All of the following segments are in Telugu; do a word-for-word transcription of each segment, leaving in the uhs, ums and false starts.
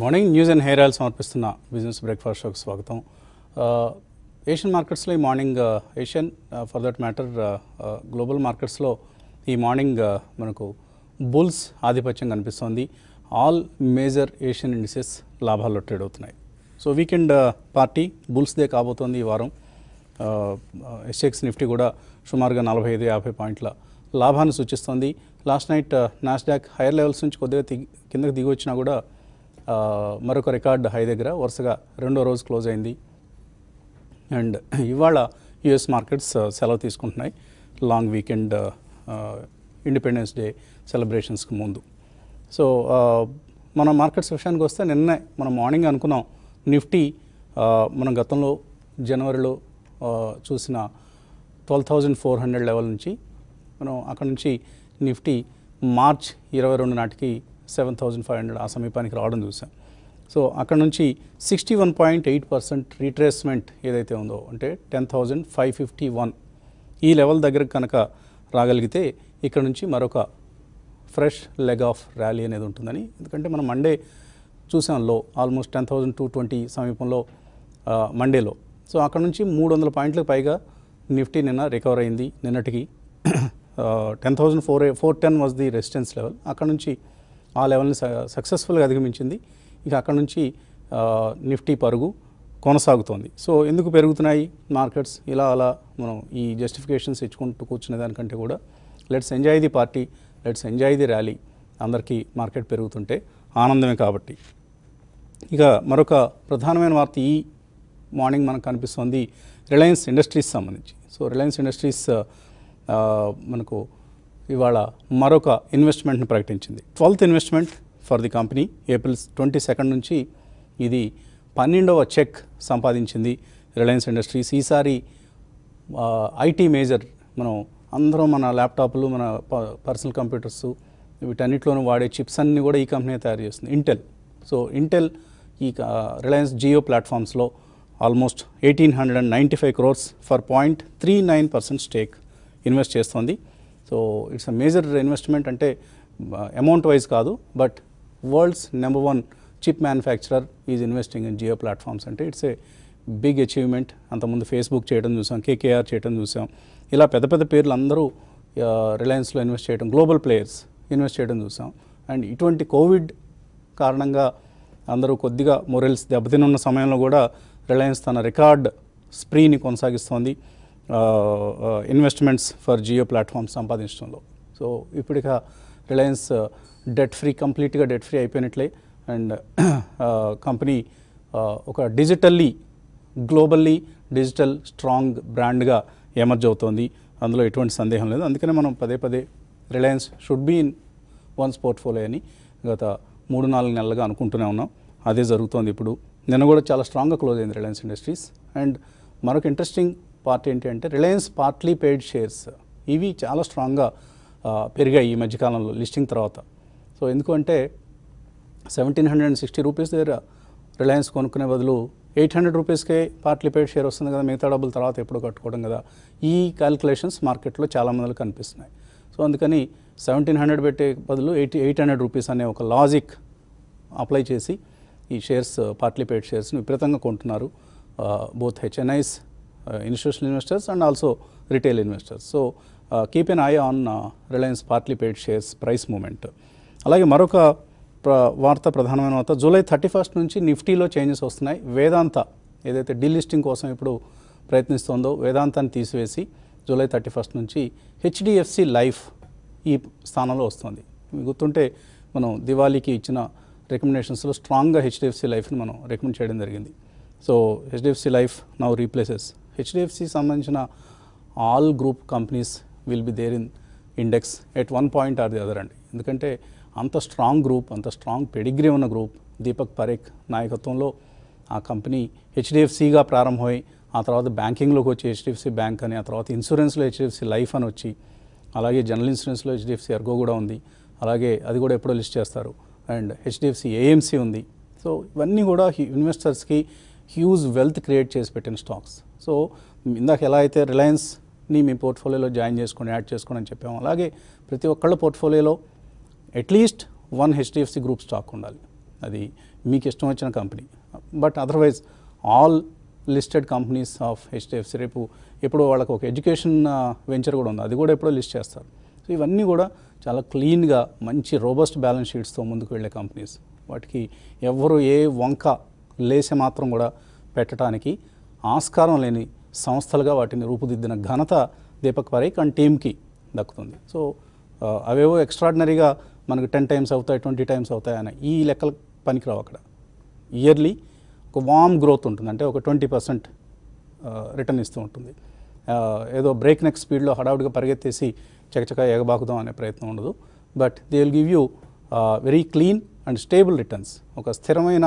Good morning. News and hair oil సమర్పిస్తున్న బిజినెస్ బ్రేక్ఫాస్ట్ షోకి స్వాగతం. ఏషియన్ మార్కెట్స్లో ఈ morning Asian for that matter global మార్కెట్స్లో ఈ మార్నింగ్ మనకు బుల్స్ ఆధిపత్యం కనిపిస్తోంది. ఆల్ మేజర్ ఏషియన్ ఇండిసెస్ లాభాల్లో ట్రేడ్ అవుతున్నాయి. సో వీకెండ్ పార్టీ బుల్స్దే కాబోతోంది ఈ వారం. ఎస్ఎక్స్ నిఫ్టీ కూడా సుమారుగా నలభై ఐదు యాభై పాయింట్ల లాభాన్ని సూచిస్తోంది. Last night Nasdaq higher levels నుంచి కొద్దిగా దిగి కిందకి దిగి వచ్చినా కూడా మరొక రికార్డ్ హై దగ్గర వరుసగా రెండో రోజు క్లోజ్ అయింది. అండ్ ఇవాళ యుఎస్ మార్కెట్స్ సెలవు తీసుకుంటున్నాయి లాంగ్ వీకెండ్ ఇండిపెండెన్స్ డే సెలబ్రేషన్స్కి ముందు. సో మన మార్కెట్స్ విషయానికి వస్తే నిన్నే మనం మార్నింగ్ అనుకున్నాం నిఫ్టీ మనం గతంలో జనవరిలో చూసిన twelve thousand four hundred level నుంచి మనం అక్కడ నుంచి నిఫ్టీ మార్చ్ ఇరవై రెండు నాటికి సెవెన్ థౌజండ్ ఫైవ్ హండ్రెడ్ ఆ సమీపానికి రావడం చూసాం. సో అక్కడ నుంచి sixty one point eight percent retracement ఏదైతే ఉందో అంటే ten thousand five fifty one ఈ లెవెల్ దగ్గరకు కనుక రాగలిగితే ఇక్కడ నుంచి మరొక ఫ్రెష్ లెగ్ ఆఫ్ ర్యాలీ అనేది ఉంటుందని. ఎందుకంటే మనం మండే చూసాం లో almost ten thousand two twenty సమీపంలో మండేలో. సో అక్కడ నుంచి మూడు వందల పాయింట్లకు పైగా నిఫ్టీ నిన్న రికవర్ అయింది. నిన్నటికి ten thousand four four ten was the resistance level. అక్కడ నుంచి ఆ లెవెల్ని సక్సెస్ఫుల్గా అధిగమించింది. ఇక అక్కడ నుంచి నిఫ్టీ పరుగు కొనసాగుతోంది. సో ఎందుకు పెరుగుతున్నాయి మార్కెట్స్ ఇలా అలా మనం ఈ జస్టిఫికేషన్స్ ఇచ్చుకుంటూ కూర్చునే దానికంటే కూడా let's enjoy the party, let's enjoy the rally. అందరికీ మార్కెట్ పెరుగుతుంటే ఆనందమే కాబట్టి. ఇక మరొక ప్రధానమైన వార్త ఈ మార్నింగ్ మనకు కనిపిస్తోంది రిలయన్స్ ఇండస్ట్రీస్ సంబంధించి. సో రిలయన్స్ ఇండస్ట్రీస్ మనకు ఇవాళ మరొక ఇన్వెస్ట్మెంట్ని ప్రకటించింది. Twelfth investment for the company. April twenty second నుంచి ఇది పన్నెండవ చెక్ సంపాదించింది రిలయన్స్ ఇండస్ట్రీస్. ఈసారి ఐటీ మేజర్ మనం అందరం మన ల్యాప్టాప్లు మన పర్సనల్ కంప్యూటర్స్ వీటన్నిటిలోనూ వాడే చిప్స్ అన్నీ కూడా ఈ కంపెనీ తయారు చేస్తుంది, ఇంటెల్. సో ఇంటెల్ ఈ రిలయన్స్ జియో ప్లాట్ఫామ్స్లో almost eighteen hundred and ninety five crores for point three nine percent stake invest చేస్తోంది. So it's a major investment. అంటే అమౌంట్ వైజ్ కాదు, but world's number one chip manufacturer is investing in Jio platforms అంటే ఇట్స్ ఏ బిగ్ అచీవ్మెంట్. అంతకుముందు ఫేస్బుక్ చేయడం చూసాం, కేకేఆర్ చేయడం చూసాం. ఇలా పెద్ద పెద్ద పేర్లు అందరూ రిలయన్స్లో ఇన్వెస్ట్ చేయడం, గ్లోబల్ ప్లేయర్స్ ఇన్వెస్ట్ చేయడం చూసాం. అండ్ ఇటువంటి కోవిడ్ కారణంగా అందరూ కొద్దిగా మొరల్స్ దెబ్బతినున్న సమయంలో కూడా రిలయన్స్ తన రికార్డ్ స్ప్రీని కొనసాగిస్తోంది ఇన్వెస్ట్మెంట్స్ ఫర్ జియో ప్లాట్ఫామ్స్ సంపాదించడంలో. సో ఇప్పుడిక రిలయన్స్ డెట్ ఫ్రీ, కంప్లీట్గా డెట్ ఫ్రీ అయిపోయినట్లే. అండ్ కంపెనీ ఒక డిజిటల్లీ గ్లోబల్లీ డిజిటల్ స్ట్రాంగ్ బ్రాండ్గా ఎమర్జ్ అవుతోంది. అందులో ఎటువంటి సందేహం లేదు. అందుకనే మనం పదే పదే Reliance should be in one's portfolio అని గత మూడు నాలుగు నెలలుగా అనుకుంటూనే ఉన్నాం. అదే జరుగుతోంది ఇప్పుడు. నిన్న కూడా చాలా స్ట్రాంగ్గా క్లోజ్ అయింది రిలయన్స్ ఇండస్ట్రీస్. అండ్ మరొక ఇంట్రెస్టింగ్ పార్ట్ ఏంటి అంటే రిలయన్స్ పార్ట్లీ పెయిడ్ షేర్స్ ఇవి చాలా స్ట్రాంగ్గా పెరిగాయి ఈ మధ్యకాలంలో లిస్టింగ్ తర్వాత. సో ఎందుకంటే seventeen hundred and sixty rupees దగ్గర రిలయన్స్ కొనుక్కునే బదులు ఎయిట్ హండ్రెడ్ రూపీస్కే పార్ట్లీ పెయిడ్ షేర్ వస్తుంది కదా, మిగతా డబ్బులు తర్వాత ఎప్పుడు కట్టుకోవడం కదా. ఈ క్యాలిక్యులేషన్స్ మార్కెట్లో చాలా మందికి కనిపిస్తున్నాయి. సో అందుకని సెవెంటీన్ హండ్రెడ్ పెట్టే బదులు ఎయిటీ ఎయిట్ హండ్రెడ్ రూపీస్ అనే ఒక లాజిక్ అప్లై చేసి ఈ షేర్స్ పార్ట్లీ పెయిడ్ షేర్స్ని విపరీతంగా కొంటున్నారు both HNIs, institutional investors and also retail investors. So keep an eye on Reliance partly paid shares price moment. అలాగే మరొక ప్ర వార్త ప్రధానమైన వార్త జూలై థర్టీ ఫస్ట్ నుంచి నిఫ్టీలో చేంజెస్ వస్తున్నాయి. వేదాంత ఏదైతే డీలిస్టింగ్ కోసం ఇప్పుడు ప్రయత్నిస్తోందో వేదాంతాన్ని తీసివేసి జూలై థర్టీ ఫస్ట్ నుంచి హెచ్డిఎఫ్సి లైఫ్ ఈ స్థానంలో వస్తుంది. మీకు గుర్తుంటే మనం దివాళీకి ఇచ్చిన రికమెండేషన్స్లో స్ట్రాంగ్గా హెచ్డిఎఫ్సి లైఫ్ని మనం రికమెండ్ చేయడం జరిగింది. So HDFC Life now replaces HDFC సంబంధించిన all group companies will be there in index at one point or the other అండి. ఎందుకంటే అంత స్ట్రాంగ్ గ్రూప్, అంత స్ట్రాంగ్ పెడిగ్రీ ఉన్న గ్రూప్. దీపక్ పరేఖ్ నాయకత్వంలో ఆ కంపెనీ హెచ్డిఎఫ్సిగా ప్రారంభమై ఆ తర్వాత బ్యాంకింగ్లోకి వచ్చి హెచ్డిఎఫ్సి బ్యాంక్ అని, ఆ తర్వాత ఇన్సూరెన్స్లో హెచ్డిఎఫ్సి లైఫ్ అని వచ్చి, అలాగే జనరల్ ఇన్సూరెన్స్లో హెచ్డిఎఫ్సి ఎర్గో కూడా ఉంది. అలాగే అది కూడా ఎప్పుడో లిస్ట్ చేస్తారు. అండ్ హెచ్డిఎఫ్సి ఏఎంసీ ఉంది. సో ఇవన్నీ కూడా ఇన్వెస్టర్స్కి హ్యూజ్ వెల్త్ క్రియేట్ చేసి పెట్టిన స్టాక్స్. సో ఇందాక ఎలా అయితే రిలయన్స్ని మీ పోర్ట్ఫోలియోలో జాయిన్ చేసుకొని యాడ్ చేసుకోండి అని చెప్పాము, అలాగే ప్రతి ఒక్కళ్ళ పోర్ట్ఫోలియోలో at least one HDFC group stock ఉండాలి. అది మీకు ఇష్టం వచ్చిన company. But otherwise all listed companies of HDFC రేపు ఎప్పుడో వాళ్ళకి ఒక ఎడ్యుకేషన్ వెంచర్ కూడా ఉంది, అది కూడా ఎప్పుడో లిస్ట్ చేస్తారు. సో ఇవన్నీ కూడా చాలా క్లీన్గా మంచి రోబస్ట్ బ్యాలెన్స్ షీట్స్తో ముందుకు వెళ్ళే కంపెనీస్. వాటికి ఎవరు ఏ వంక లేసే మాత్రం కూడా పెట్టడానికి ఆస్కారం లేని సంస్థలుగా వాటిని రూపుదిద్దిన ఘనత దీపక్ పరేఖ్ అండ్ టీమ్కి దక్కుతుంది. సో అవేవో ఎక్స్ట్రాడినరీగా మనకు టెన్ టైమ్స్ అవుతాయి, ట్వంటీ టైమ్స్ అవుతాయి అని ఈ లెక్కలు పనికిరావు. అక్కడ ఇయర్లీ ఒక వామ్ గ్రోత్ ఉంటుంది, అంటే ఒక ట్వంటీ పర్సెంట్ రిటర్న్ ఇస్తూ ఉంటుంది. ఏదో బ్రేక్ నెక్ స్పీడ్లో హడావుడిగా పరిగెత్తేసి చకచక ఎగబాకుదాం అనే ప్రయత్నం ఉండదు. But they will give you very clean and stable returns. ఒక స్థిరమైన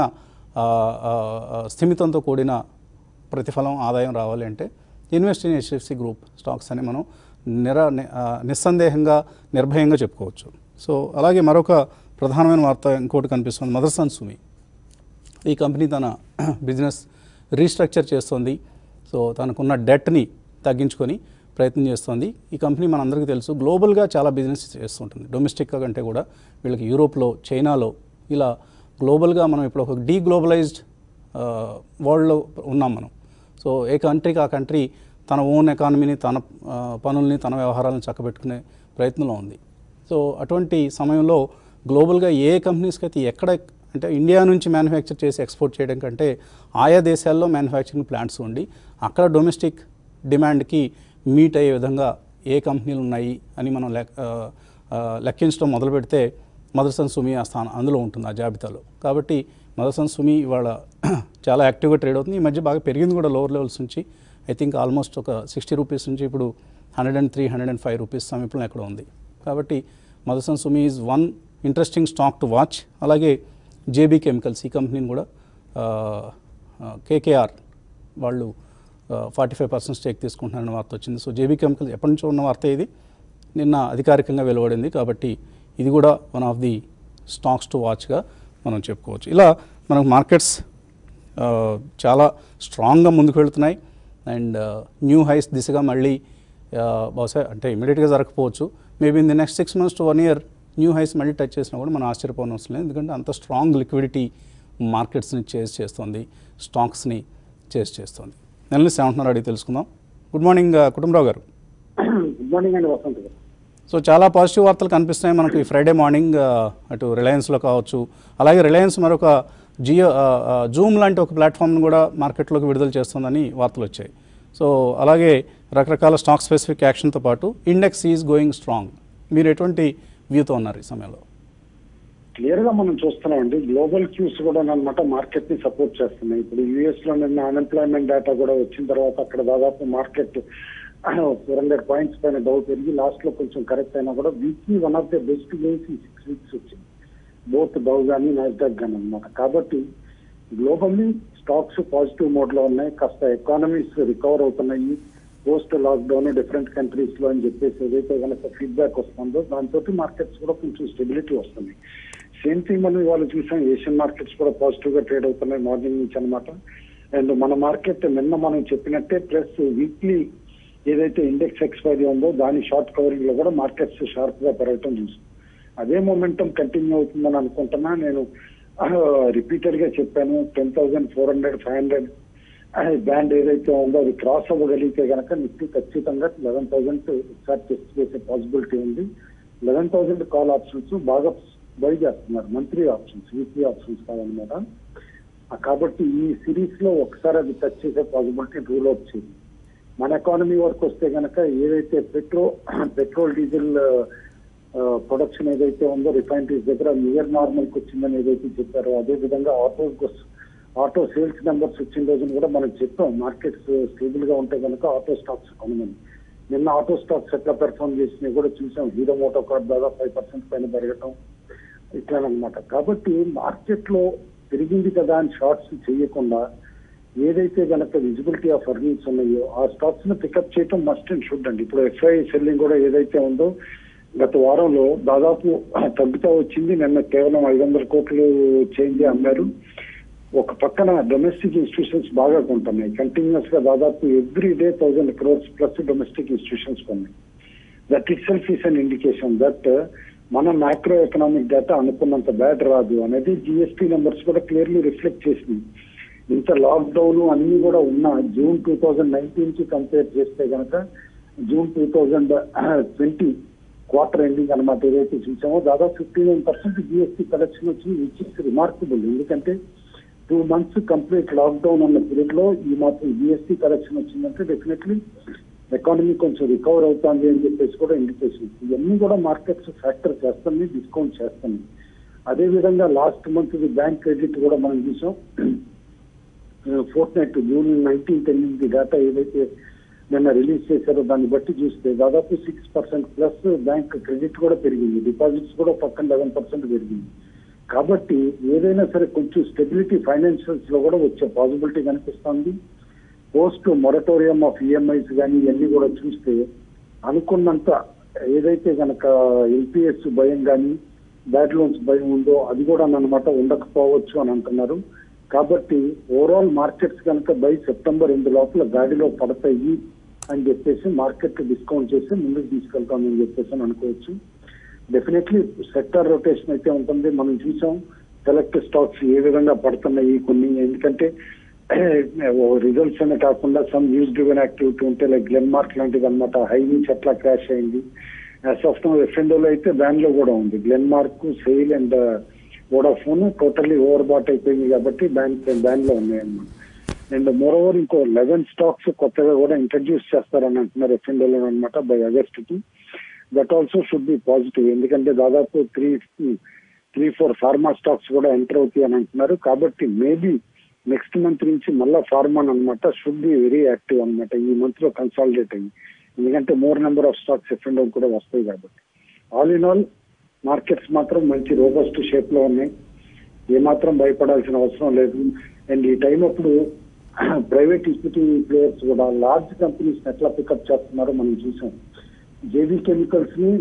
స్థిమితంతో కూడిన ప్రతిఫలం ఆదాయం రావాలి అంటే invest in HDFC group stocks అని మనం నిర నిస్సందేహంగా నిర్భయంగా చెప్పుకోవచ్చు. సో అలాగే మరొక ప్రధానమైన వార్త ఇంకోటి కనిపిస్తుంది, మదర్సన్ సుమి. ఈ కంపెనీ తన బిజినెస్ రీస్ట్రక్చర్ చేస్తుంది. సో తనకున్న డెట్ని తగ్గించుకొని ప్రయత్నం చేస్తుంది. ఈ కంపెనీ మనందరికీ తెలుసు గ్లోబల్గా చాలా బిజినెస్ చేస్తుంటుంది, డొమెస్టిక్గా కంటే కూడా. వీళ్ళకి యూరోప్లో, చైనాలో ఇలా గ్లోబల్గా మనం ఇప్పుడు ఒక డీగ్లోబలైజ్డ్ వరల్డ్లో ఉన్నాం మనం. సో ఏ కంట్రీకి ఆ కంట్రీ తన ఓన్ ఎకానమీని, తన పనుల్ని, తన వ్యవహారాలను చక్కబెట్టుకునే ప్రయత్నంలో ఉంది. సో అటువంటి సమయంలో గ్లోబల్గా ఏ కంపెనీస్కి అయితే ఎక్కడ అంటే ఇండియా నుంచి మ్యానుఫ్యాక్చర్ చేసి ఎక్స్పోర్ట్ చేయడం కంటే ఆయా దేశాల్లో మ్యానుఫ్యాక్చరింగ్ ప్లాంట్స్ ఉండి అక్కడ డొమెస్టిక్ డిమాండ్కి మీట్ అయ్యే విధంగా ఏ కంపెనీలు ఉన్నాయి అని మనం లెక్కించడం మొదలు పెడితే మదర్సన్ సుమి ఆ స్థానం అందులో ఉంటుంది ఆ జాబితాలో. కాబట్టి మదర్సన్ సుమి ఇవాళ చాలా యాక్టివ్గా ట్రేడ్ అవుతుంది. ఈ మధ్య బాగా పెరిగింది కూడా లోవర్ లెవెల్స్ నుంచి. ఐ థింక్ ఆల్మోస్ట్ ఒక సిక్స్టీ రూపీస్ నుంచి ఇప్పుడు hundred and three hundred and five rupees సమీపంలో ఎక్కడ ఉంది. కాబట్టి Motherson Sumi is one interesting stock to watch. అలాగే జేబీ కెమికల్స్, ఈ కంపెనీని కూడా కేకేఆర్ వాళ్ళు ఫార్టీ ఫైవ్ పర్సెంట్ స్టేక్ తీసుకుంటున్నారని వార్త వచ్చింది. సో జేబీ కెమికల్స్ ఎప్పటి నుంచో ఉన్న వార్త, ఇది నిన్న అధికారికంగా వెలువడింది. కాబట్టి ఇది కూడా one of the stocks to వాచ్గా మనం చెప్పుకోవచ్చు. ఇలా మనకు మార్కెట్స్ చాలా స్ట్రాంగ్గా ముందుకు వెళుతున్నాయి అండ్ న్యూ హైస్ దిశగా మళ్ళీ బహుశా అంటే ఇమీడియట్గా జరగకపోవచ్చు, maybe in the next six months to one year new highs మళ్ళీ టచ్ చేసినా కూడా మనం ఆశ్చర్యపోవడం అవసరం లేదు. ఎందుకంటే అంత స్ట్రాంగ్ లిక్విడిటీ మార్కెట్స్ని చేజ్ చేస్తుంది, స్టాక్స్ని చేజ్ చేస్తుంది. నెలనిస్ ఏమంటున్నారు అడిగి తెలుసుకుందాం. గుడ్ మార్నింగ్ కుటుంబరావు గారు. గుడ్ మార్నింగ్ అండి వసంత్ గారు. సో చాలా పాజిటివ్ వార్తలు కనిపిస్తున్నాయి మనకు ఈ ఫ్రైడే మార్నింగ్. అటు రిలయన్స్లో కావచ్చు, అలాగే రిలయన్స్ మరొక జియో జూమ్ లాంటి ఒక ప్లాట్ఫామ్ను కూడా మార్కెట్లోకి విడుదల చేస్తుందని వార్తలు వచ్చాయి. సో అలాగే రకరకాల స్టాక్ స్పెసిఫిక్ యాక్షన్తో పాటు ఇండెక్స్ ఈజ్ గోయింగ్ స్ట్రాంగ్. మీరు ఎటువంటి వ్యూతో ఉన్నారు ఈ సమయంలో? క్లియర్గా మనం చూస్తున్నామండి, గ్లోబల్ క్యూస్ కూడా అనమాట మార్కెట్ని సపోర్ట్ చేస్తున్నాయి. ఇప్పుడు యూఎస్లో నిన్న అన్ఎంప్లాయ్మెంట్ డేటా కూడా వచ్చిన తర్వాత అక్కడ దాదాపు మార్కెట్ ఫోర్ హండ్రెడ్ పాయింట్స్ పైన డౌ పెరిగి లాస్ట్లో కొంచెం కరెక్ట్ అయినా కూడా weekly one of the best games ఈ సిక్స్ వీక్స్ వచ్చింది, బోత్ డౌ కానీ నాస్డాక్ కానీ అనమాట. కాబట్టి గ్లోబల్లీ స్టాక్స్ పాజిటివ్ మోడ్లో ఉన్నాయి. కాస్త ఎకానమీస్ రికవర్ అవుతున్నాయి పోస్ట్ లాక్డౌన్ డిఫరెంట్ కంట్రీస్లో అని చెప్పేసి ఏదైతే కనుక ఫీడ్బ్యాక్ వస్తుందో దాంతో మార్కెట్స్ కూడా కొంచెం స్టెబిలిటీ వస్తుంది. సేమ్ థింగ్ మనం ఇవాళ చూసాం, ఏషియన్ మార్కెట్స్ కూడా పాజిటివ్గా ట్రేడ్ అవుతున్నాయి మార్నింగ్ నుంచి అనమాట. అండ్ మన మార్కెట్ నిన్న మనం చెప్పినట్టే ప్లస్ వీక్లీ ఏదైతే ఇండెక్స్ ఎక్స్పైరీ ఉందో దాని షార్ట్ కవరింగ్ లో కూడా మార్కెట్స్ షార్ప్ గా పెరగటం చూస్తాం. అదే మొమెంటం కంటిన్యూ అవుతుందని అనుకుంటున్నా. నేను రిపీటెడ్ గా చెప్పాను, ten thousand four hundred five hundred band ఏదైతే ఉందో అది క్రాస్ అవ్వగలిగితే కనుక నిఫ్టీ ఖచ్చితంగా లెవెన్ థౌసండ్ ఒకసారి టెస్ట్ చేసే పాసిబిలిటీ ఉంది. లెవెన్ థౌసండ్ కాల్ ఆప్షన్స్ బాగా బై చేస్తున్నారు, మంత్లీ ఆప్షన్స్, వీక్లీ ఆప్షన్స్ కాదనమాట. కాబట్టి ఈ సిరీస్ లో ఒకసారి అది టచ్ చేసే పాసిబిలిటీ రూల్ అవుట్ చేయండి. మన ఎకానమీ వరకు వస్తే కనుక ఏదైతే పెట్రో పెట్రోల్ డీజిల్ ప్రొడక్షన్ ఏదైతే ఉందో రిఫైనరీస్ దగ్గర నియర్ నార్మల్కి వచ్చిందని ఏదైతే చెప్పారో అదే విధంగా ఆటో ఆటో సేల్స్ నెంబర్స్ వచ్చిన రోజున కూడా మనం చెప్పాం మార్కెట్స్ స్టేబుల్ గా ఉంటే కనుక ఆటో స్టాక్స్ కొనమని. నిన్న ఆటో స్టాక్స్ ఎట్లా పెర్ఫార్మ్ చేసినాయి కూడా చూసాం. హీరో మోటో కార్డ్ దాదాపు ఫైవ్ పర్సెంట్ పైన పెరగటం ఇట్లానమాట. కాబట్టి మార్కెట్ లో పెరిగింది కదా అని షార్ట్స్ చేయకుండా ఏదైతే కనుక విజిబిలిటీ ఆఫ్ ఎర్నింగ్స్ ఉన్నాయో ఆ స్టాక్స్ ను పికప్ చేయడం మస్ట్ అండ్ షుడ్ అండి. ఇప్పుడు ఎఫ్ఐ సెల్లింగ్ కూడా ఏదైతే ఉందో గత వారంలో దాదాపు తగ్గుతూ వచ్చింది. నిన్న కేవలం ఐదు వందల కోట్లు చేంజ్ అమ్మారు. ఒక పక్కన డొమెస్టిక్ ఇన్స్టిట్యూషన్స్ బాగా కొంటున్నాయి, కంటిన్యూస్ గా దాదాపు every day thousand crores plus domestic institutions కొన్నాయి. That itself is an indication that మన మ్యాక్రో ఎకనామిక్ డేటా అనుకున్నంత బ్యాడ్ రాదు అనేది జిఎస్టీ నెంబర్స్ కూడా క్లియర్లీ రిఫ్లెక్ట్ చేసింది. ఇంత లాక్డౌన్ అన్ని కూడా ఉన్న జూన్ టూ థౌజండ్ నైన్టీన్ కి కంపేర్ చేస్తే కనుక June two thousand twenty quarter ending అనమాట ఏదైతే చూసామో దాదాపు fifty nine percent GST collection వచ్చింది, విచ్ ఇస్ రిమార్కబుల్. ఎందుకంటే టూ మంత్స్ కంప్లీట్ లాక్డౌన్ ఉన్న పీరియడ్ లో ఈ మాత్రం జిఎస్టీ కలెక్షన్ వచ్చిందంటే డెఫినెట్లీ ఎకానమీ కొంచెం రికవర్ అవుతుంది అని చెప్పేసి కూడా ఇండికేషన్. ఇవన్నీ కూడా మార్కెట్స్ ఫ్యాక్టర్ చేస్తుంది, డిస్కౌంట్ చేస్తుంది. అదేవిధంగా లాస్ట్ మంత్ బ్యాంక్ క్రెడిట్ కూడా మనం చూసాం. ఫోర్త్ నైట్ జూన్ నైన్టీన్త్ ఎనిమిది డేటా ఏదైతే నిన్న రిలీజ్ చేశారో దాన్ని బట్టి చూస్తే దాదాపు six percent plus bank credit కూడా పెరిగింది, డిపాజిట్స్ కూడా పక్కన లెవెన్ పర్సెంట్ పెరిగింది. కాబట్టి ఏదైనా సరే కొంచెం స్టెబిలిటీ ఫైనాన్షియల్స్ లో కూడా వచ్చే పాసిబిలిటీ కనిపిస్తుంది. పోస్ట్ మొరటోరియం ఆఫ్ ఈఎంఐస్ కానీ ఇవన్నీ కూడా చూస్తే అనుకున్నంత ఏదైతే కనుక ఎల్పిఎస్ భయం కానీ బ్యాడ్ లోన్స్ భయం ఉందో అది కూడా అన్నమాట ఉండకపోవచ్చు అని అంటున్నారు. కాబట్టి ఓవరాల్ మార్కెట్స్ కనుక బై సెప్టెంబర్ రెండు లోపల గాడిలో పడతాయి అని చెప్పేసి మార్కెట్ డిస్కౌంట్ చేసి ముందుకు తీసుకెళ్తామని చెప్పేసి అని అనుకోవచ్చు. డెఫినెట్లీ సెక్టర్ రొటేషన్ అయితే ఉంటుంది. మనం చూసాం సెలెక్ట్ స్టాక్స్ ఏ విధంగా పడుతున్నాయి కొన్ని, ఎందుకంటే రిజల్ట్స్ అనే కాకుండా సమ్ న్యూస్ డ్రివెన్ యాక్టివిటీ ఉంటే లైక్ గ్లెన్ మార్క్ లాంటిది అనమాట హై నుంచి అట్లా క్రాష్ అయింది. యాజ్ ఆఫ్ నౌ ఎఫ్ఎండోలో అయితే బ్యాన్ లో కూడా ఉంది. Glenmark, SAIL and Vodafone totally overbought అయిపోయింది కాబట్టి బ్యాన్ బ్యాన్ లో ఉన్నాయన్నమాట. అండ్ మోర్ ఓవర్ ఇంకో లెవెన్ స్టాక్స్ కొత్తగా కూడా ఇంట్రడ్యూస్ చేస్తారని అంటున్నారు ఎఫ్ఎండోలో అనమాట బై ఆగస్ట్ కి. That also should be positive, ఎందుకంటే దాదాపు three three four pharma stocks కూడా ఎంటర్ అవుతాయి అని అంటున్నారు. కాబట్టి మేబీ నెక్స్ట్ మంత్ నుంచి మళ్ళా ఫార్మా అనమాట షుడ్ బి వెరీ యాక్టివ్ అనమాట ఈ మంత్ లో కన్సాలిడేట్ అయ్యి, ఎందుకంటే more number of stocks F and O కూడా వస్తాయి కాబట్టి. ఆల్ ఇన్ ఆల్ మార్కెట్స్ మాత్రం మంచి రోబస్ట్ షేప్ లో ఉన్నాయి, ఏమాత్రం భయపడాల్సిన అవసరం లేదు. అండ్ ఈ టైం అప్పుడు ప్రైవేట్ ఈక్విటీ ప్లేయర్స్ కూడా లార్జ్ కంపెనీస్ ఎట్లా పికప్ చేస్తున్నారో మనం చూసాం. జేబీ కెమికల్స్ ని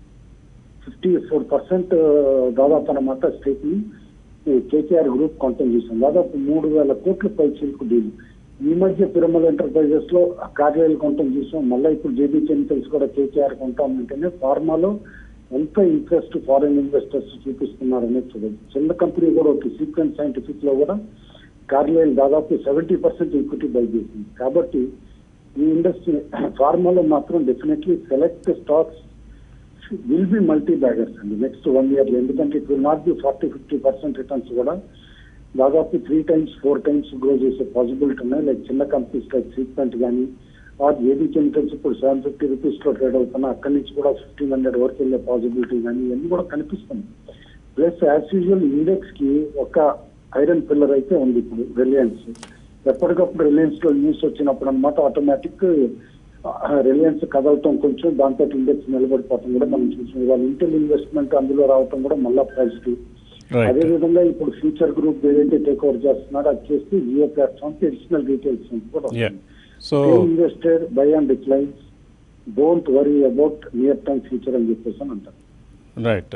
ఫిఫ్టీ ఫోర్ పర్సెంట్ దాదాపు అనమాట స్టేక్ ని కేకేఆర్ గ్రూప్ కొనటం చూసాం. దాదాపు మూడు వేల కోట్ల పై చిలుకు డీల్. ఈ మధ్య పిరమల్ ఎంటర్ప్రైజెస్ లో కార్యాలయాలు కొనటం చూసాం. మళ్ళీ ఇప్పుడు జేబీ కెమికల్స్ కూడా కేకేఆర్ కొంటామంటేనే ఫార్మాలో ఎంత ఇంట్రెస్ట్ ఫారిన్ ఇన్వెస్టర్స్ చూపిస్తున్నారనేది చూడదు. చిన్న కంపెనీ కూడా ఒక సీక్వెన్స్ సైంటిఫిక్ లో కూడా కార్యాలయాలు దాదాపు సెవెంటీ పర్సెంట్ ఈక్విటీ బై చేసింది. కాబట్టి ఈ ఇండస్ట్రీ ఫార్మాలో మాత్రం definitely select stocks will be multi baggers అండి నెక్స్ట్ వన్ ఇయర్ లో, ఎందుకంటే it will not be forty fifty percent returns కూడా దాదాపు three times four times grow చేసే పాసిబిలిటీ ఉన్నాయి. లైక్ చిన్న కంపెనీస్ లైక్ సీక్వెంట్ కానీ ఆర్ ఏబీ కెమికల్స్ ఇప్పుడు సెవెన్ ఫిఫ్టీ రూపీస్ లో ట్రేడ్ అవుతున్నా అక్కడి నుంచి కూడా ఫిఫ్టీన్ హండ్రెడ్ వరకు వెళ్ళే పాసిబిలిటీ కానీ ఇవన్నీ కూడా కనిపిస్తుంది. ప్లస్ యాజ్ యూజువల్ ఇండెక్స్ కి ఒక ఐరన్ పిల్లర్ అయితే ఉంది ఇప్పుడు రిలయన్స్. ఎప్పటికప్పుడు రిలయన్స్ లో న్యూస్ వచ్చినప్పుడు అనమాట ఆటోమేటిక్ రిలయన్స్ కదలటం కొంచెం దాంతో ఇండెక్స్ నిలబడిపోవటం కూడా మనం చూసాం. ఇవాళ ఇంటెల్ ఇన్వెస్ట్మెంట్ అందులో రావటం కూడా మళ్ళా పాజిటివ్. అదేవిధంగా ఇప్పుడు ఫ్యూచర్ గ్రూప్ ఏదైతే టేక్ ఓవర్ చేస్తున్నారో అది చేస్తే జియో ప్లాట్ఫామ్ కి అడిషనల్ డీటెయిల్స్ కూడా వస్తుంది. So invested buy and declines, don't worry about near term future అని చెప్పేసి అని అంటారు. రైట్.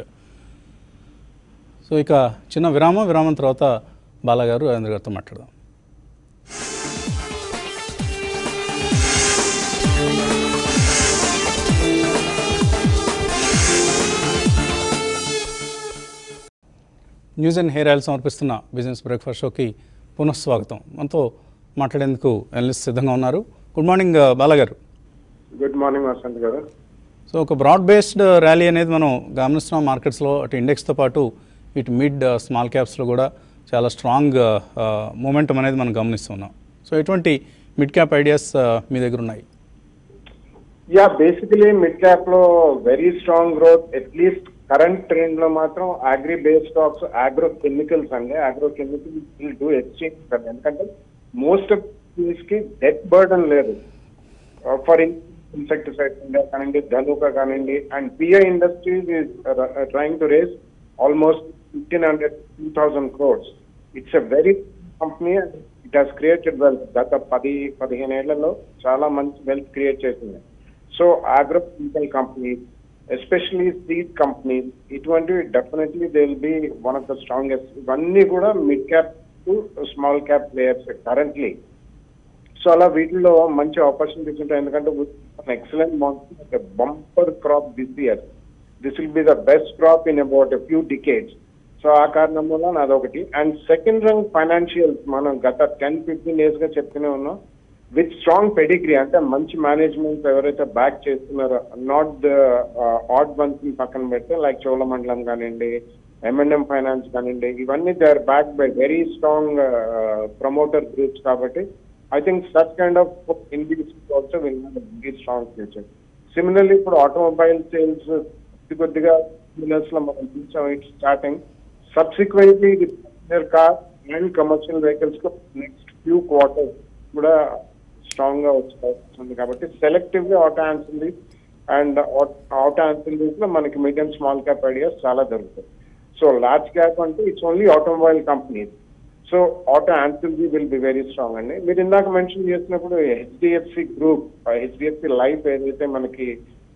సో ఇక చిన్న విరామం, విరామం తర్వాత బాలాగారు రాజేంద్ర గారితో మాట్లాడదాం. న్యూస్ అండ్ హెయిర్ ఆయిల్ సమర్పిస్తున్న బిజినెస్ బ్రేక్ఫాస్ట్ షోకి పునఃస్వాగతం. మనతో మాట్లాడేందుకు అనలిస్ట్ సిద్ధంగా ఉన్నారు. గుడ్ మార్నింగ్ బాలాగారు. గుడ్ మార్నింగ్ వసంత్ గారు. సో ఒక బ్రాడ్ బేస్డ్ ర్యాలీ అనేది మనం గమనిస్తున్నాం మార్కెట్స్లో. అటు ఇండెక్స్తో పాటు ఇటు మిడ్ స్మాల్ క్యాప్స్లో కూడా చాలా స్ట్రాంగ్ మూమెంటం అనేది మనం గమనిస్తున్నాం. సో ఎటువంటి మిడ్ క్యాప్ ఐడియాస్ మీ దగ్గర ఉన్నాయి? యా బేసికలీ మిడ్ క్యాప్ లో very strong growth. At least current trend లో మాత్రం agri based stocks, agro chemicals అండి, agro chemicals will do exchange అండి. ఎందుకంటే మోస్ట్ ఆఫ్ దీస్ కి డెట్ బర్డన్ లేదు. ఫర్ ఇన్సెక్టిసైడ్స్ ఇండియా కానివ్వండి, ధనుకా కానివ్వండి, and PI Industries is trying to raise almost fifteen hundred two thousand crores. It's a very company. It has created wealth. గత పది పదిహేను ఏళ్లలో చాలా మంచి వెల్త్ క్రియేట్ చేసింది. So agro chemical companies, especially seed companies, ఇటువంటివి definitely they will be one of the strongest. ఇవన్నీ కూడా mid cap to small cap players currently. So అలా వీటిలో మంచి ఆపర్చునిటీస్ ఉంటాయి. ఎందుకంటే excellent bumper crop this year. This will be the best crop in about a few decades. So ఆ కారణం వల్ల నాదొకటి. అండ్ సెకండ్ రంగ్ ఫైనాన్షియల్స్ మనం గత టెన్ ఫిఫ్టీన్ డేస్ గా చెప్తూనే ఉన్నాం, విత్ స్ట్రాంగ్ పెడిగ్రీ, అంటే మంచి మేనేజ్మెంట్ ఎవరైతే బ్యాక్ చేస్తున్నారో, నాట్ ద ఆడ్ వన్స్ పక్కన పెడితే లైక్ చోళమండలం కానివ్వండి, ఎం అండ్ ఎం ఫైనాన్స్ కానివ్వండి, ఇవన్నీ they are back by very strong promoter groups. కాబట్టి I think such kind of individuals also will have a very strong future. Similarly ఇప్పుడు ఆటోమొబైల్ సేల్స్ కొద్ది కొద్దిగా మిలర్స్ లో మనం చూసాం, it's starting. Subsequently the passenger car and commercial vehicles కు నెక్స్ట్ ఫ్యూ క్వార్టర్స్ కూడా స్ట్రాంగ్ గా వస్తుంది. కాబట్టి సెలెక్టివ్ గా auto ancillaries and auto ancillaries లో మనకి మీడియం స్మాల్ క్యాప్ ఐడియాస్ చాలా దొరుకుతాయి. సో లార్జ్ క్యాప్ అంటే it's only automobile companies. So auto ancillary will be very strong అండి. మీరు ఇందాక మెన్షన్ చేసినప్పుడు హెచ్డిఎఫ్సి గ్రూప్, హెచ్డిఎఫ్సి లైఫ్ ఏదైతే మనకి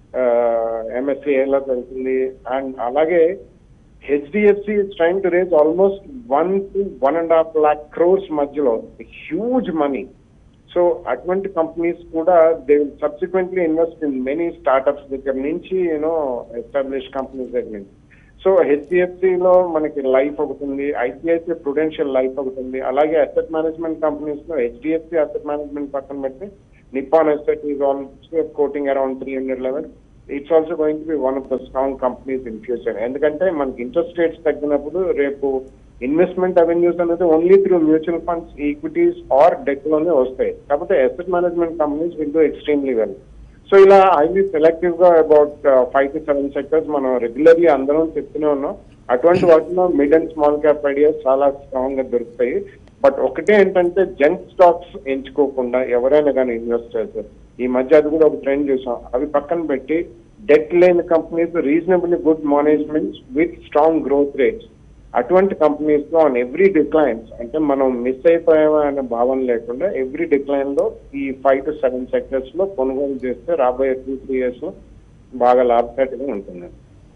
ఎంఎస్సిఏలో వెళ్తుంది, అండ్ అలాగే HDFC is trying to raise almost one to one and half lakh crores మధ్యలో, హ్యూజ్ మనీ. సో అటువంటి కంపెనీస్ కూడా they will subsequently invest in many startups దగ్గర నుంచి యూనో ఎస్టాబ్లిష్ కంపెనీస్ దగ్గర నుంచి. సో హెచ్డిఎఫ్సిలో మనకి లైఫ్ ఒకటి ఉంది, ఐసిఐసిఐ ప్రుడెన్షియల్ లైఫ్ ఒకటి ఉంది, అలాగే అసెట్ మేనేజ్మెంట్ కంపెనీస్ లో హెచ్డిఎఫ్సి అసెట్ మేనేజ్మెంట్ పక్కన పెట్టి Nippon asset is also quoting around three hundred level. It's also going to be one of the strong companies in future. ఎందుకంటే మనకి ఇంట్రెస్ట్ రేట్స్ తగ్గినప్పుడు రేపు ఇన్వెస్ట్మెంట్ అవెన్యూస్ అనేది only through mutual funds, equities or debt లోనే వస్తాయి. కాకపోతే asset management companies will do extremely well. So ఇలా హైలీ సెలెక్టివ్ గా about five to seven sectors మనం రెగ్యులర్లీ అందరం చెప్తూనే ఉన్నాం. అటువంటి వాటిలో mid and small cap ideas చాలా స్ట్రాంగ్ గా దొరుకుతాయి. బట్ ఒకటే ఏంటంటే జంక్ స్టాక్స్ ఎంచుకోకుండా ఎవరైనా కానీ ఇన్వెస్టర్స్, ఈ మధ్య అది కూడా ఒక ట్రెండ్ చూసాం, అవి పక్కన పెట్టి డెట్ లేని companies, reasonably good managements with strong growth rates, అటువంటి కంపెనీస్ లో ఆన్ ఎవ్రీ డిక్లైన్స్, అంటే మనం మిస్ అయిపోయామా అనే భావన లేకుండా ఎవ్రీ డిక్లైన్ లో ఈ ఫైవ్ టు సెవెన్ సెక్టర్స్ లో కొనుగోలు చేస్తే రాబోయే టూ త్రీ ఇయర్స్ లో బాగా లాభసాటిగా ఉంటుంది.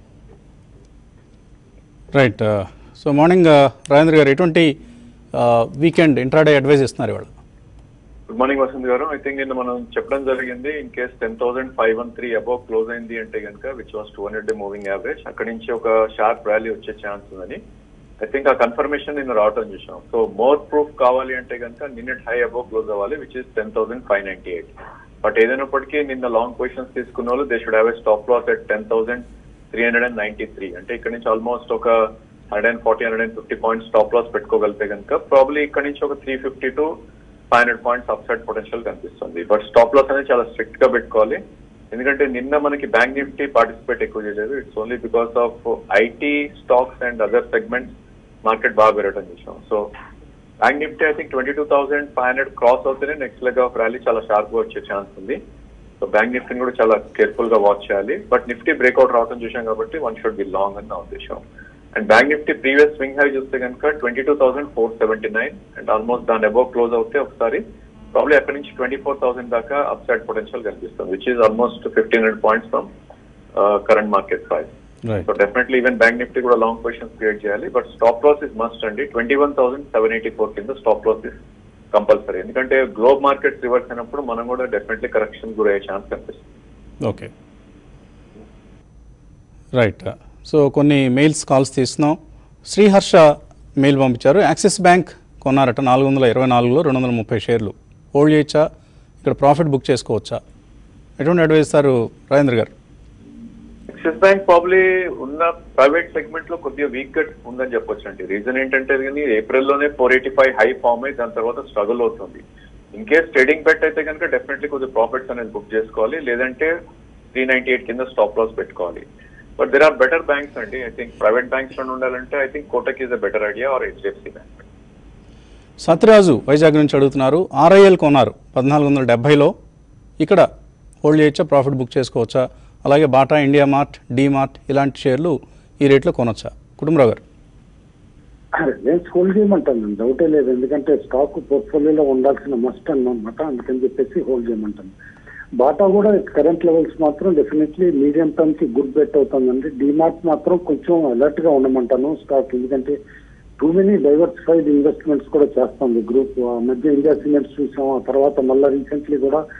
రైట్. సో మార్నింగ్ రాజేంద్ర గారు, ఎటువంటి వీకెండ్ ఇంట్రాడే అడ్వైజ్ ఇస్తున్నారు ఇవాళ? గుడ్ మార్నింగ్ వసంత్ గారు. ఐ థింక్ నిన్న మనం చెప్పడం జరిగింది, in case ten thousand five one three above close అయింది అంటే కనుక, which was two hundred day moving average, అక్కడి నుంచి ఒక షార్ప్ ర్యాలీ వచ్చే ఛాన్స్ ఉందని ఐ థింక్ ఆ కన్ఫర్మేషన్ నిన్న రావటం చూసాం. సో మోర్ ప్రూఫ్ కావాలి అంటే కనుక నిన్నటి హై అబౌవ్ క్లోజ్ అవ్వాలి, which is ten thousand five ninety eight. But ఏదైనప్పటికీ నిన్న లాంగ్ పొజిషన్స్ తీసుకున్న వాళ్ళు they should have a stop loss at ten thousand three hundred and ninety three. అంటే ఇక్కడ నుంచి ఆల్మోస్ట్ ఒక hundred and forty hundred and fifty points stop loss పెట్టుకోగలితే కనుక ప్రాబ్లీ ఇక్కడ నుంచి ఒక three fifty to five hundred points upside potential కనిపిస్తుంది. బట్ స్టాప్ లాస్ అనేది చాలా స్ట్రిక్ట్ గా పెట్టుకోవాలి, ఎందుకంటే నిన్న మనకి బ్యాంక్ నిఫ్టీ పార్టిసిపేట్ ఎక్కువ చేయలేదు. It's only because of IT stocks and other segments market బాగా పెరగడం చూసాం. So bank Nifty I think twenty two thousand five hundred cross అవుతేనే నెక్స్ట్ లెగ్ ఆఫ్ ర్యాలీ చాలా షార్ప్ గా వచ్చే ఛాన్స్ ఉంది. సో బ్యాంక్ నిఫ్టీని కూడా చాలా కేర్ఫుల్ గా వాచ్ చేయాలి. బట్ నిఫ్టీ బ్రేక్అవుట్ రావడం చూసాం కాబట్టి వన్ షుడ్ బి లాంగ్ అని నా ఉద్దేశం. And bank Nifty previous swing high చూస్తే కనుక twenty two thousand four seventy nine and almost దాని అబౌవ్ క్లోజ్ అవుతే ఒకసారి ప్రాబ్లీ అక్కడి నుంచి ట్వంటీ ఫోర్ థౌసండ్ దాకా అప్ సైడ్ పొటెన్షియల్ కనిపిస్తుంది, which is almost fifteen hundred points from current market price. So definitely even bank Nifty కూడా లాంగ్ పొజిషన్స్ క్రియేట్ చేయాలి. But stop loss is must అండి. Twenty one thousand seven eighty four కింద స్టాప్ లాస్ ఇస్ కంపల్సరీ, ఎందుకంటే గ్లోబల్ మార్కెట్స్ రివర్స్ అయినప్పుడు మనం కూడా డెఫినెట్లీ కరెక్షన్ గురయ్యే ఛాన్స్ కనిపిస్తుంది. Okay, right. సో కొన్ని మెయిల్స్ కాల్స్ తీస్తున్నాం. శ్రీహర్ష మెయిల్ పంపించారు, యాక్సిస్ బ్యాంక్ కొన్నారట నాలుగు వందల ఇరవై నాలుగులో రెండు వందల ముప్పై షేర్లు హోల్డ్ చేయొచ్చా, ఇక్కడ ప్రాఫిట్ బుక్ చేసుకోవచ్చా, ఎటువంటి అడ్వైస్ ఇస్తారు Rajendra garu? Axis bank probably ఉన్న ప్రైవేట్ సెగ్మెంట్ లో కొద్దిగా వీక్ గా ఉందని చెప్పొచ్చు అండి. రీజన్ ఏంటంటే కానీ ఏప్రిల్ లోనే four eighty five high form అయ్యి దాని తర్వాత స్ట్రగుల్ అవుతుంది. ఇన్ కేస్ ట్రేడింగ్ బెట్ అయితే కనుక డెఫినెట్లీ కొద్దిగా ప్రాఫిట్స్ అనేది బుక్ చేసుకోవాలి, లేదంటే త్రీ నైన్టీ ఎయిట్ కింద స్టాప్ లాస్ పెట్టుకోవాలి. But there are better banks అండి. ఐ థింక్ ప్రైవేట్ బ్యాంక్స్ లో ఉండాలంటే I think Kotak is a better idea or HDFC bank. Satyaraju Vizag నుంచి అడుగుతున్నారు, ఆర్ఐఎల్ కొన్నారు పద్నాలుగు వందల డెబ్బైలో, ఇక్కడ హోల్డ్ చేయొచ్చా, ప్రాఫిట్ బుక్ చేసుకోవచ్చా, అలాగే బాటా, ఇండియా మార్ట్, డీ మార్ట్ ఇలాంటి షేర్లు ఈ రేట్లో కొనొచ్చా? కుటుంబరావు గారు. నేను హోల్డ్ చేయమంటాను, డౌటే లేదు. ఎందుకంటే స్టాక్ పోర్ట్ఫోలియోలో ఉండాల్సిన మస్ట్ అన్నమాట, అందుకని చెప్పేసి హోల్డ్ చేయమంటాను. బాటా కూడా కరెంట్ లెవెల్స్ మాత్రం డెఫినెట్లీ మీడియం టర్మ్ కి గుడ్ బెట్ అవుతుందండి. డీమార్ట్ మాత్రం కొంచెం అలర్ట్ గా ఉండమంటాను స్టాక్, ఎందుకంటే టూ మెనీ డైవర్సిఫైడ్ ఇన్వెస్ట్మెంట్స్ కూడా చేస్తుంది గ్రూప్. మధ్య ఇండియా సిమెంట్స్ చూసాం, ఆ తర్వాత మళ్ళీ రీసెంట్లీ కూడా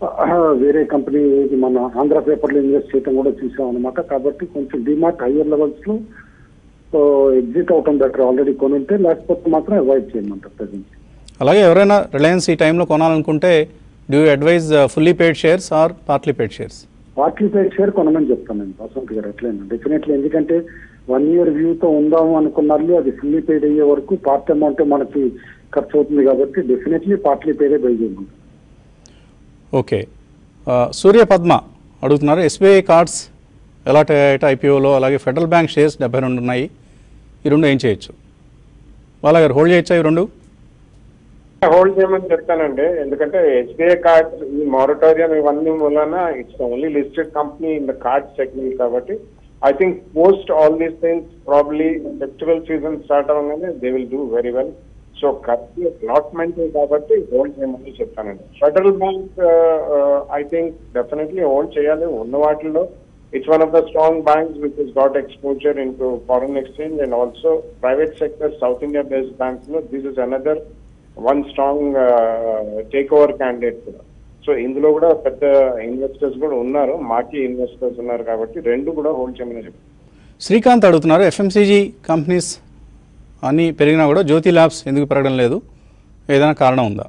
వేరే కంపెనీ మన ఆంధ్ర పేపర్లో ఇన్వెస్ట్ చేయడం కూడా చూసాం అనమాట. కాబట్టి కొంచెం డిమార్ట్ హయ్యర్ లెవెల్స్ లో ఎగ్జిట్ అవటం బెటర్, ఆల్రెడీ కొని ఉంటే, లేకపోతే మాత్రం అవాయిడ్ చేయమంటారు ప్రజెంట్. అలాగే ఎవరైనా రిలయన్స్ ఈ టైంలో కొనాలనుకుంటే do you advise fully paid shares or partly paid shares? Partly paid share కొనమని చెప్తానండి వసంత్ గారు. ఎట్లయినా డెఫినెట్లీ, ఎందుకంటే వన్ ఇయర్ వ్యూతో ఉందాము అనుకున్నారు, అది ఫుల్లీ పెయిడ్ అయ్యే వరకు పార్ట్ అమౌంట్ మనకి ఖర్చు అవుతుంది కాబట్టి డెఫినెట్లీ పార్ట్లీ పెయిడే బై చేయమంటారు. ఓకే, సూర్య పద్మ అడుగుతున్నారు ఎస్బీఐ కార్డ్స్ ఎలా ఐపీఓలో, అలాగే ఫెడరల్ బ్యాంక్ షేర్స్ డెబ్బై రెండు ఉన్నాయి, ఈ రెండు ఏం చేయొచ్చు? వాళ్ళ గారు హోల్డ్ చేయొచ్చా ఈ రెండు? హోల్డ్ చేయమని చెప్తానండి, ఎందుకంటే ఎస్బీఐ కార్డ్స్ ఈ మారటోరియం ఇవన్నీ మూలన it's only listed company in the card segment కాబట్టి I think post all these things probably festival season start అవ్వగానే they will do very well. So ఖర్చు అలాట్మెంట్ కాబట్టి హోల్డ్ చేయమని చెప్తానండి. Federal Bank I think definitely hold చేయాలి. ఉన్న వాటిల్లో it's one of the strong banks which is got exposure in to foreign exchange and also private sector South India based banks లో this is another one strong takeover candidate కూడా. సో ఇందులో కూడా పెద్ద ఇన్వెస్టర్స్ కూడా ఉన్నారు, మాకీ ఇన్వెస్టర్స్ ఉన్నారు కాబట్టి రెండు కూడా హోల్డ్ చేయమని చెప్తాను. శ్రీకాంత్ అడుగుతున్నారు ఎఫ్ఎంసీజీ కంపెనీస్ అన్నీ పెరిగినా కూడా జ్యోతి ల్యాబ్స్ ఎందుకు పెరగడం లేదు, ఏదైనా కారణం ఉందా?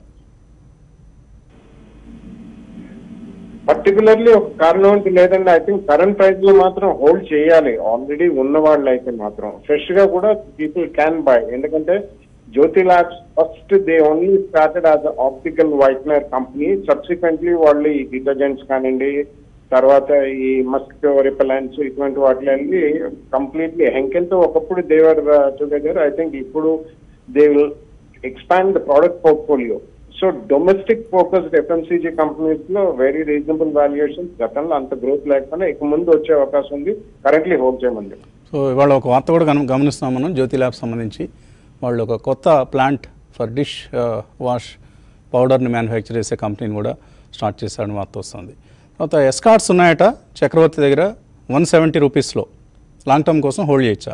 పర్టికులర్లీ ఒక కారణం అంటే లేదండి. ఐ థింక్ కరెంట్ ప్రైస్ లో మాత్రం హోల్డ్ చేయాలి. ఆల్రెడీ ఉన్న వాళ్ళు అయితే మాత్రం ఫ్రెష్ గా కూడా పీపుల్ క్యాన్ బై, ఎందుకంటే Jyothy Labs first they only started as optical whitener company. Subsequently వాళ్ళు ఈ డిటర్జెంట్స్ కానివ్వండి, తర్వాత ఈ మస్కిటో రిపెలెంట్స్ ఇటువంటి వాటిలో వెళ్ళి కంప్లీట్లీ హెంకెల్తో ఒకప్పుడు దేవర్ టుగెదర్. ఐ థింక్ ఇప్పుడు they will expand the product portfolio. So domestic focused FMCG companies లో వెరీ రీజనబుల్ వాల్యుయేషన్, గతంలో అంత గ్రోత్ లేకపోయినా ఇక ముందు వచ్చే అవకాశం ఉంది. Currently hold చేయమంది. సో ఇవాళ ఒక వార్త కూడా గమ గమనిస్తున్నాం మనం జ్యోతి ల్యాబ్స్ సంబంధించి. వాళ్ళు ఒక కొత్త ప్లాంట్ ఫర్ డిష్ వాష్ పౌడర్ని మ్యానుఫ్యాక్చర్ చేసే కంపెనీని కూడా స్టార్ట్ చేశాడని వార్త వస్తుంది. తర్వాత ఎస్కార్ట్స్ ఉన్నాయట చక్రవర్తి దగ్గర వన్ సెవెంటీ రూపీస్లో, లాంగ్ టర్మ్ కోసం హోల్డ్ చేయొచ్చా?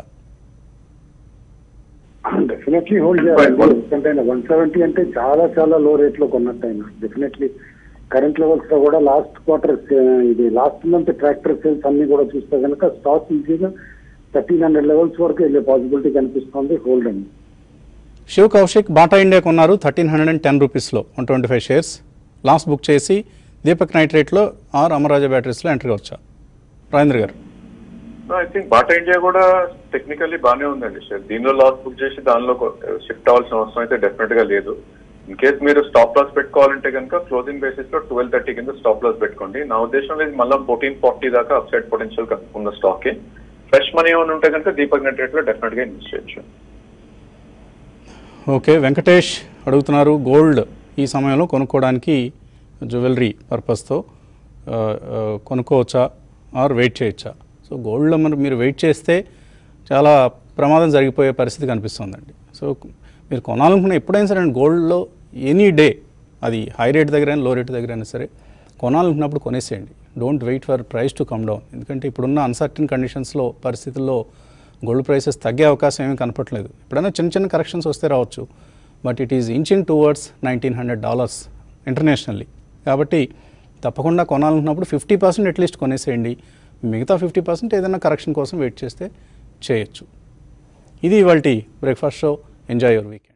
డెఫినెట్లీ హోల్డ్ చేయాలి, ఎందుకంటే వన్ సెవెంటీ అంటే చాలా చాలా లో రేట్ లో కొన్నట్టు అయినా. డెఫినెట్లీ కరెంట్ లెవెల్స్ లో కూడా లాస్ట్ క్వార్టర్ ఇది లాస్ట్ మంత్ ట్రాక్టర్ సేల్స్ అన్ని కూడా చూస్తే కనుక స్టాక్ ఈజీగా థర్టీన్ హండ్రెడ్ లెవెల్స్ వరకు వెళ్ళే పాసిబిలిటీ కనిపిస్తుంది. హోల్డ్ అండి. శివ్ కౌశిక్ బాటా ఇండియా కొన్నారు థర్టీన్ హండ్రెడ్ అండ్ టెన్ రూపీస్లో one twenty five shares, last book చేసి దీపక్ నైట్రేట్లో ఆర్ అమరాజా బ్యాటరీస్లో ఎంట్రీ వచ్చా? Rajendra garu. I think Bata India కూడా టెక్నికల్లీ బాగానే ఉందండి సార్. దీనిలో లాస్ బుక్ చేసి దానిలో షిఫ్ట్ అవ్వాల్సిన అవసరం అయితే డెఫినెట్ గా లేదు. ఇన్ కేస్ మీరు స్టాప్ లాస్ పెట్టుకోవాలంటే కనుక క్లోజింగ్ బేసిస్ లో ట్వెల్వ్ థర్టీ కింద స్టాప్ లాస్ పెట్టుకోండి. నా ఉద్దేశంలో ఇది మళ్ళీ ఫోర్టీన్ ఫార్టీ దాకా అప్సైడ్ పొటెన్షియల్ ఉన్న స్టాక్. ఫ్రెష్ మనీ ఏమైనా ఉంటే కనుక దీపక్ నైట్రేట్ లో డెఫినెట్ గా ఇన్వెస్ట్ చేయొచ్చు. ఓకే, వెంకటేష్ అడుగుతున్నారు గోల్డ్ ఈ సమయంలో కొనుక్కోవడానికి జ్యువెలరీ పర్పస్తో కొనుక్కోవచ్చా ఆర్ వెయిట్ చేయొచ్చా? సో గోల్డ్లో మరి మీరు వెయిట్ చేస్తే చాలా ప్రమాదం జరిగిపోయే పరిస్థితి కనిపిస్తుందండి. సో మీరు కొనాలనుకున్న ఎప్పుడైనా సరే గోల్డ్లో ఎనీ డే, అది హై రేట్ దగ్గర అయినా లో రేట్ దగ్గర అయినా సరే కొనాలనుకున్నప్పుడు కొనేసేయండి. Don't wait for price to come down. ఎందుకంటే ఇప్పుడున్న అన్సర్టన్ కండిషన్స్లో పరిస్థితుల్లో గోల్డ్ ప్రైసెస్ తగ్గే అవకాశం ఏమీ కనపట్లేదు. ఎప్పుడైనా చిన్న చిన్న కరెక్షన్స్ వస్తే రావచ్చు, but it is inching towards nineteen hundred dollars internationally. కాబట్టి తప్పకుండా కొనాలనుకున్నప్పుడు ఫిఫ్టీ పర్సెంట్ అట్లీస్ట్ కొనేసేయండి. మిగతా ఫిఫ్టీ పర్సెంట్ ఏదైనా కరెక్షన్ కోసం వెయిట్ చేస్తే చేయొచ్చు. ఇది ఇవాల్టి breakfast show. Enjoy your weekend.